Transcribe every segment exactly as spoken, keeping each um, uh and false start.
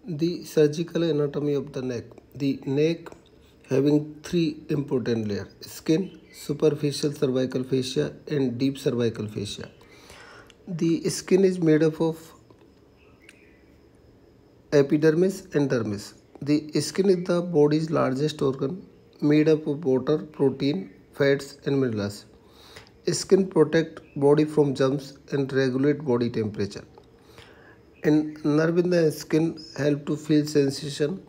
The surgical anatomy of the neck. The neck having three important layers: skin, superficial cervical fascia, and deep cervical fascia. The skin is made up of epidermis and dermis. The skin is the body's largest organ, made up of water, protein, fats, and minerals. Skin protect body from germs and regulate body temperature. And nerve in the skin help to feel sensation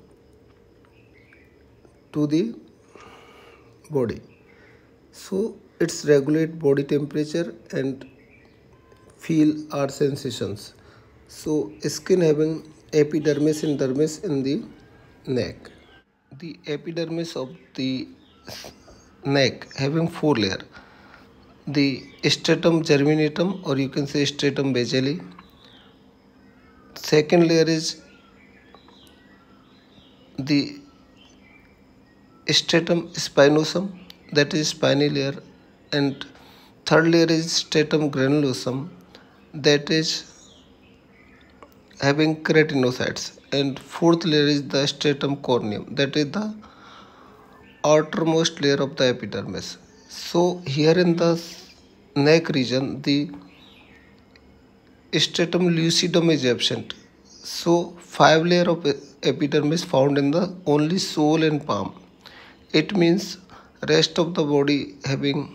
to the body. So it's regulate body temperature and feel our sensations. So skin having epidermis and dermis in the neck. The epidermis of the neck having four layer. The stratum germinatum, or you can say stratum basale. Second layer is the stratum spinosum, that is spiny layer, and third layer is stratum granulosum, that is having keratinocytes, and fourth layer is the stratum corneum, that is the outermost layer of the epidermis. So here in the neck region, the stratum lucidum is absent. So five layer of epidermis found in the only sole and palm. It means rest of the body having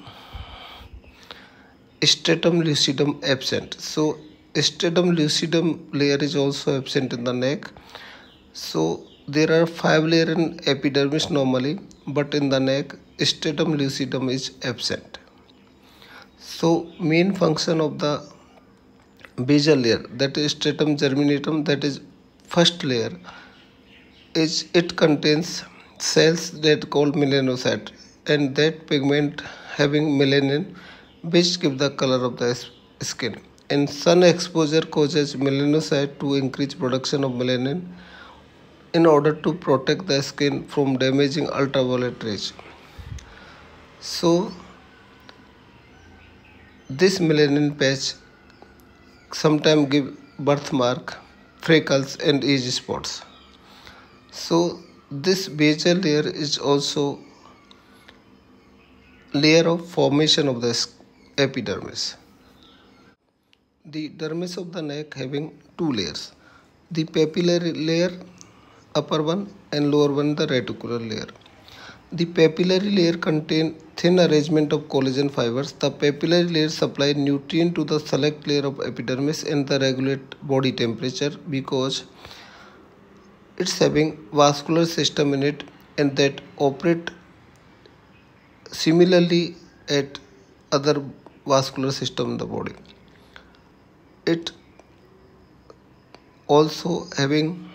stratum lucidum absent. So stratum lucidum layer is also absent in the neck. So there are five layer in epidermis normally, but in the neck stratum lucidum is absent. So main function of the basal layer, that is stratum germinatum, that is first layer, is it contains cells that called melanocyte, and that pigment having melanin, which give the color of the skin. And sun exposure causes melanocyte to increase production of melanin in order to protect the skin from damaging ultraviolet rays. So this melanin patch sometimes give birthmark, freckles, and age spots. So this basal layer is also layer of formation of the epidermis. The dermis of the neck having two layers: the papillary layer, upper one, and lower one, the reticular layer. The papillary layer contains thin arrangement of collagen fibers. The papillary layer supply nutrient to the select layer of epidermis and the regulate body temperature because it's having vascular system in it, and that operate similarly at other vascular system in the body. It also having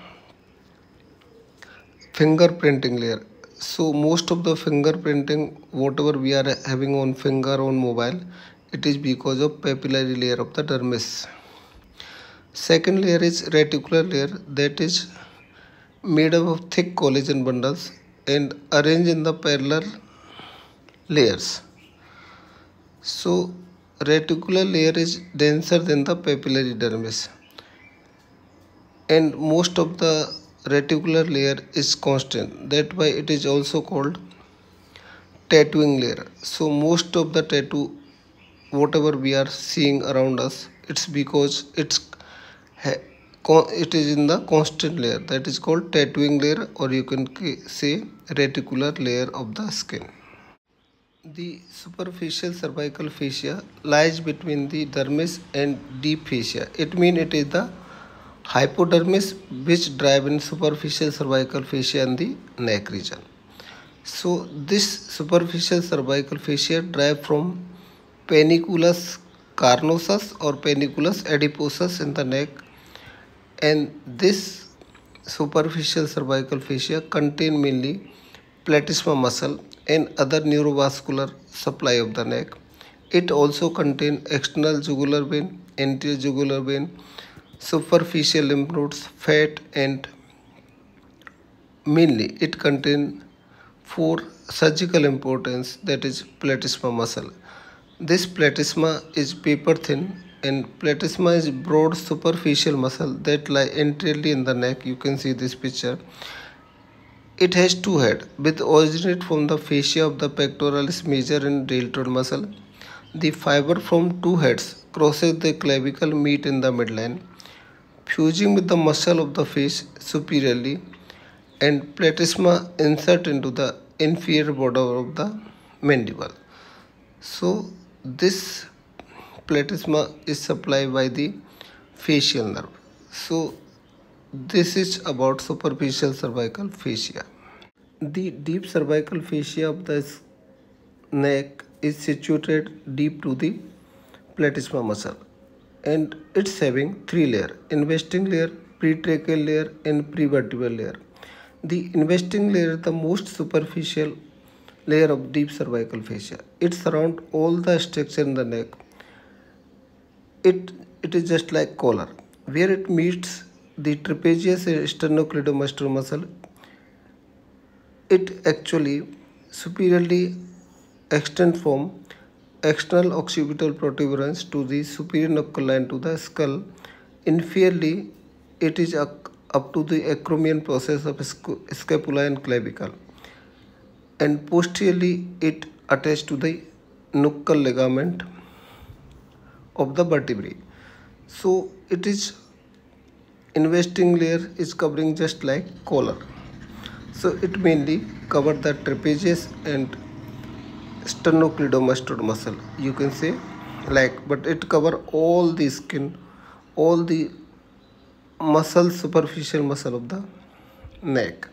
fingerprinting layer. So most of the fingerprinting, whatever we are having on finger, on mobile, it is because of papillary layer of the dermis. Second layer is reticular layer, that is made up of thick collagen bundles and arranged in the parallel layers. So reticular layer is denser than the papillary dermis, and most of the reticular layer is constant. That why it is also called tattooing layer. So most of the tattoo, whatever we are seeing around us, it's because it's it is in the constant layer, that is called tattooing layer, or you can say reticular layer of the skin. The superficial cervical fascia lies between the dermis and deep fascia. It means it is the hypodermis which drive in superficial cervical fascia in the neck region. So this superficial cervical fascia drive from panniculus carnosus or panniculus adiposus in the neck, and this superficial cervical fascia contain mainly platysma muscle and other neurovascular supply of the neck. It also contain external jugular vein, anterior jugular vein, superficial lymph nodes, fat, and mainly it contain for surgical importance, that is platysma muscle. This platysma is paper thin And platysma is broad superficial muscle that lie entirely in the neck. You can see this picture. It has two heads, which originate from the fascia of the pectoralis major and deltoid muscle. The fiber from two heads crosses the clavicle meet in the midline, fusing with the muscle of the face superiorly, and platysma insert into the inferior border of the mandible. So this platysma is supplied by the facial nerve. So this is about superficial cervical fascia. The deep cervical fascia of the neck is situated deep to the platysma muscle, and it's having three layers: investing layer, pretracheal layer, and prevertebral layer. The investing layer is the most superficial layer of deep cervical fascia. It surrounds all the structure in the neck. It, it is just like collar. Where it meets the trapezius and sternocleidomastoid muscle, it actually superiorly extends from external occipital protuberance to the superior knuckle line to the skull. Inferiorly, it is up to the acromion process of scapula and clavicle. And posteriorly, it attaches to the nuchal ligament of the vertebrae. So it is investing layer is covering just like collar. So it mainly cover the trapezius and sternocleidomastoid muscle. You can say like, but it cover all the skin, all the muscle, superficial muscle of the neck.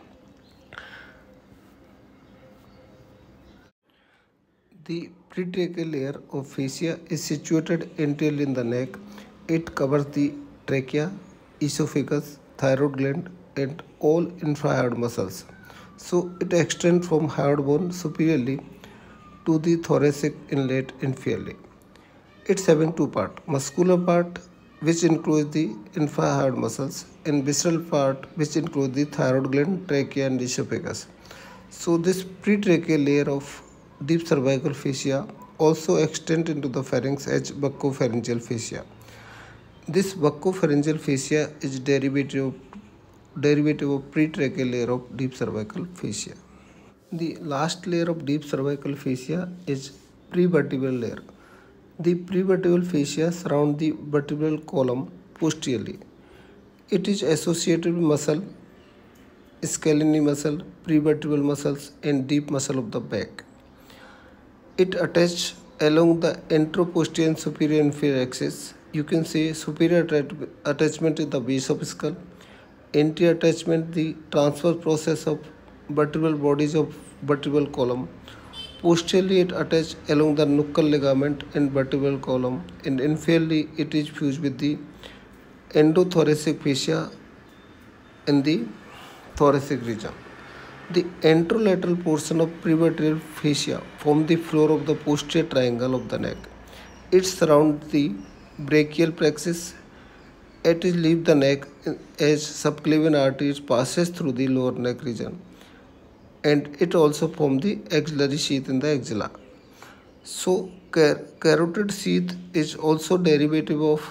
The pretracheal layer of fascia is situated anteriorly in the neck. It covers the trachea, esophagus, thyroid gland, and all infrahyoid muscles. So it extends from hyoid bone superiorly to the thoracic inlet inferiorly. It's having two parts: muscular part, which includes the infrahyoid muscles, and visceral part, which includes the thyroid gland, trachea, and esophagus. So this pretracheal layer of deep cervical fascia also extends into the pharynx as buccopharyngeal fascia. This buccopharyngeal fascia is derivative derivative of pretracheal layer of deep cervical fascia. The last layer of deep cervical fascia is prevertebral layer. The prevertebral fascia surrounds the vertebral column posteriorly. It is associated with muscle, scalene muscle, prevertebral muscles, and deep muscle of the back. It attaches along the anteroposterior and superior inferior axis. You can say superior attachment is the base of skull, anterior attachment the transverse process of vertebral bodies of vertebral column. Posteriorly, it attaches along the nuchal ligament and vertebral column, and inferiorly, it is fused with the endothoracic fascia in the thoracic region. The anterolateral portion of prevertebral fascia forms the floor of the posterior triangle of the neck. It surrounds the brachial plexus. It leaves the neck as subclavian arteries passes through the lower neck region, and it also forms the axillary sheath in the axilla. So car- carotid sheath is also derivative of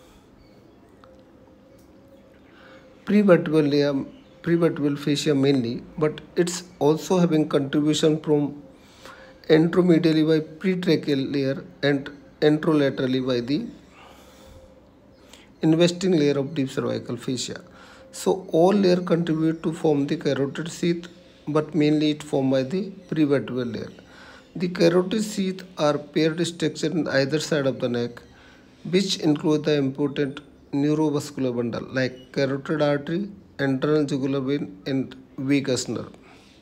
prevertebral layer, prevertebral fascia mainly, but it's also having contribution from anteromedially by pretracheal layer and anterolaterally by the investing layer of deep cervical fascia. So all layer contribute to form the carotid sheath, but mainly it formed by the prevertebral layer. The carotid sheath are paired structure on either side of the neck, which include the important neurovascular bundle like carotid artery, internal jugular vein, and vagus nerve.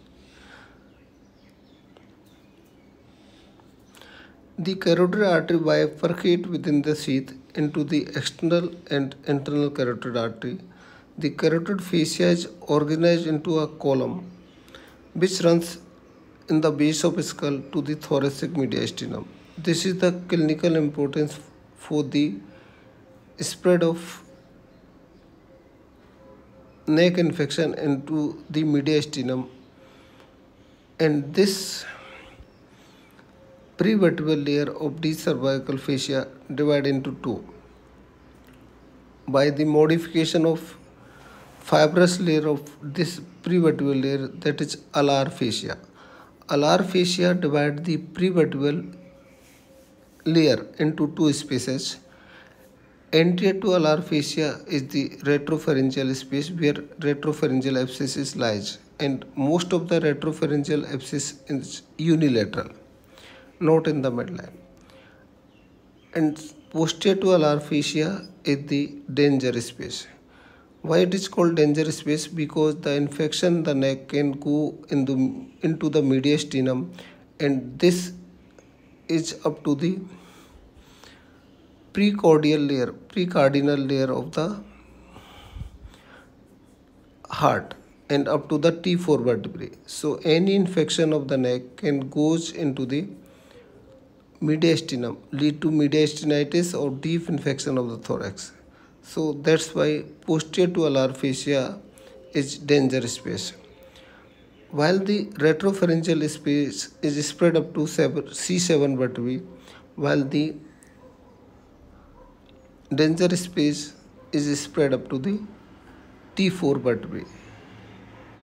The carotid artery bifurcates within the sheath into the external and internal carotid artery. The carotid fascia is organized into a column which runs in the base of skull to the thoracic mediastinum. This is the clinical importance for the spread of neck infection into the mediastinum, and this prevertebral layer of the cervical fascia divided into two. by the modification of fibrous layer of this prevertebral layer, that is alar fascia. Alar fascia divide the prevertebral layer into two spaces. Anterior to alar fascia is the retropharyngeal space where retropharyngeal abscess lies, and most of the retropharyngeal abscess is unilateral, not in the midline. And posterior to alar fascia is the danger space. Why it is called danger space? Because the infection in the neck can go into, into the mediastinum, and this is up to the precordial layer, precardinal layer of the heart and up to the T four vertebrae. So any infection of the neck can goes into the mediastinum, lead to mediastinitis or deep infection of the thorax. So that's why posterior to alar fascia is danger space. While the retropharyngeal space is spread up to C seven vertebrae, while the danger space is spread up to the T four vertebrae.